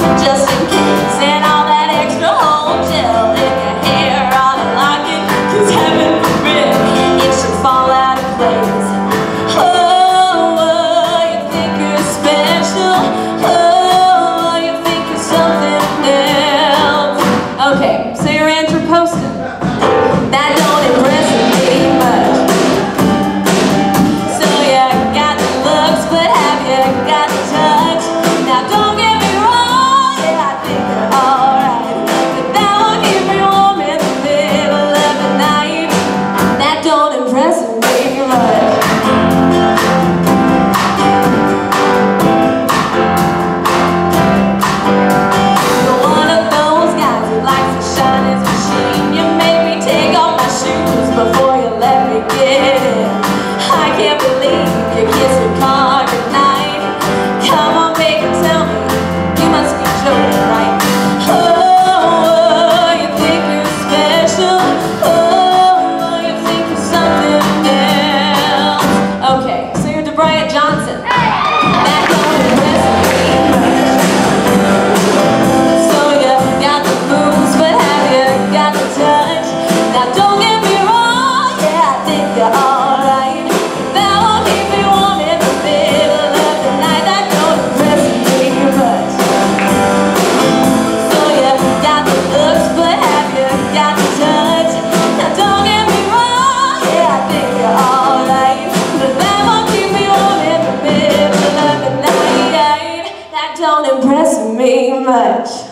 just in case. And all that extra whole gel in your hair ought to lock it, 'cause heaven forbid it should fall out of place. Oh, you think you're special. Oh, you think you're something else. Okay, so you're Andrew Poston. That don't impress me much. So you got the looks, but have you got the touch? Now don't get me wrong, yeah, I think you're alright, but that won't keep me warm in the middle of the night. That don't impress me much. You're one of those guys who likes to shine his machine. You made me take off my shoes before you let me get in. I can't believe you kissed your car goodnight. Come on, baby, tell me, you must be joking, right? Oh, you think you're special. Oh, you think you're something else. Okay, so you're DeBrian Johnson. That don't impress me much. So you got the moves, but have you got the touch? Now don't get me wrong, yeah, I think you're alright. That won't keep me warm in the middle of the night. That don't impress me much. So you got the looks, but have you got the touch? Now don't get me wrong, yeah, I think you're alright, but that won't keep me warm in the middle of the night. That don't impress me much.